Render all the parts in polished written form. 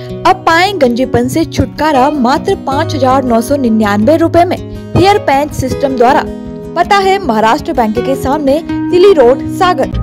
अब पाएं गंजेपन से छुटकारा मात्र 5,999 रुपए में हेयर पैच सिस्टम द्वारा। पता है महाराष्ट्र बैंक के सामने, दिल्ली रोड, सागर।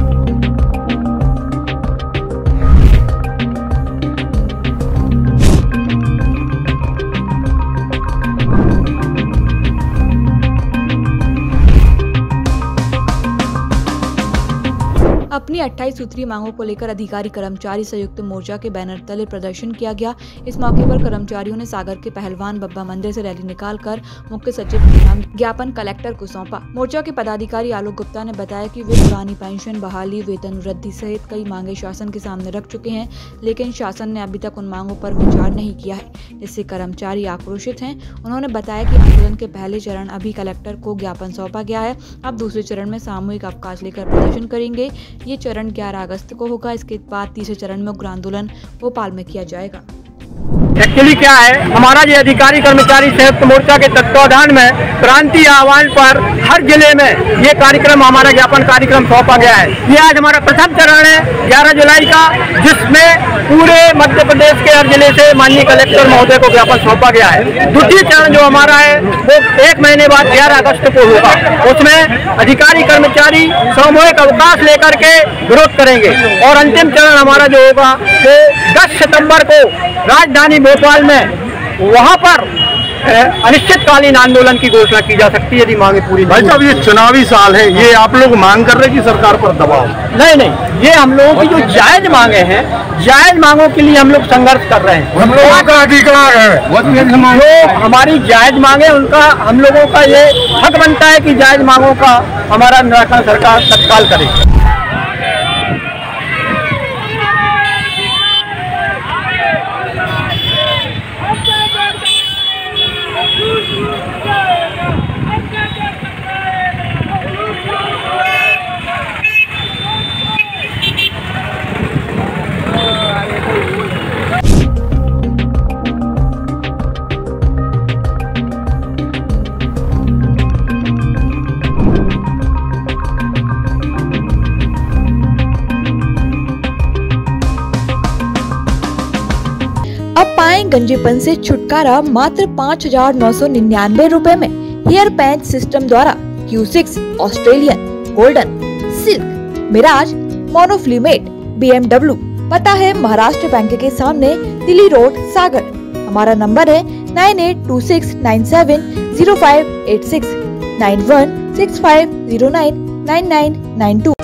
अपनी 28 सूत्री मांगों को लेकर अधिकारी कर्मचारी संयुक्त मोर्चा के बैनर तले प्रदर्शन किया गया। इस मौके पर कर्मचारियों ने सागर के पहलवान बब्बा मंदिर से रैली निकालकर मुख्य सचिव के नाम ज्ञापन कलेक्टर को सौंपा। मोर्चा के पदाधिकारी आलोक गुप्ता ने बताया कि वे पुरानी पेंशन बहाली, वेतन वृद्धि सहित कई मांगे शासन के सामने रख चुके हैं, लेकिन शासन ने अभी तक उन मांगों पर विचार नहीं किया है, जिससे कर्मचारी आक्रोशित हैं। उन्होंने बताया कि आंदोलन के पहले चरण अभी कलेक्टर को ज्ञापन सौंपा गया है। अब दूसरे चरण में सामूहिक अवकाश लेकर प्रदर्शन करेंगे। ये चरण 11 अगस्त को होगा। इसके बाद तीसरे चरण में उग्र आंदोलन भोपाल में किया जाएगा। एक्चुअली क्या है, हमारा ये अधिकारी कर्मचारी संयुक्त मोर्चा के तत्वाधान में क्रांति आह्वान पर हर जिले में ये कार्यक्रम, हमारा ज्ञापन कार्यक्रम सौंपा गया है। ये आज हमारा प्रथम चरण है 11 जुलाई का, जिसमें पूरे मध्य प्रदेश के हर जिले से माननीय कलेक्टर महोदय को ज्ञापन सौंपा गया है। द्वितीय चरण जो हमारा है वो 1 महीने बाद 11 अगस्त को होगा। उसमें अधिकारी कर्मचारी सामूहिक अवकाश लेकर के विरोध करेंगे और अंतिम चरण हमारा जो होगा वो 10 सितंबर को राजधानी भोपाल में वहां पर अनिश्चितकालीन आंदोलन की घोषणा की जा सकती है यदि मांगे पूरी। भाई साहब, ये चुनावी साल है, ये आप लोग मांग कर रहे हैं कि सरकार पर दबाव? नहीं, ये हम लोगों की जो जायज मांगे हैं, जायज मांगों के लिए हम लोग संघर्ष कर रहे हैं। हम लोगों का अधिकार है, जो हमारी जायज मांगे उनका हम लोगों का ये हक बनता है कि जायज मांगों का हमारा निराकरण सरकार तत्काल करे। अब पाएं गंजेपन से छुटकारा मात्र 5,999 रुपए में हेयर पैच सिस्टम द्वारा। Q6 Australian, golden, silk, mirage, monofilament, BMW। पता है महाराष्ट्र बैंक के सामने, दिल्ली रोड, सागर। हमारा नंबर है 9826970586 9165099992।